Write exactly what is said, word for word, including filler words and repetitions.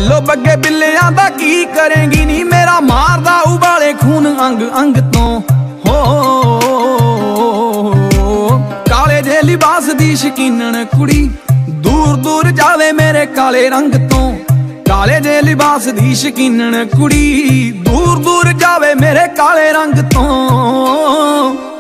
बिल्लो बग्गे बिल्लियां दा की करेंगी नी, मेरा मारदा उबाले खून अंग अंग तो। हो काले जे लिबास दी शकीनन कुड़ी, दूर दूर जावे मेरे काले रंग तो। काले जे लिबास दी शकीनन कुड़ी, दूर दूर जावे मेरे काले रंग तो।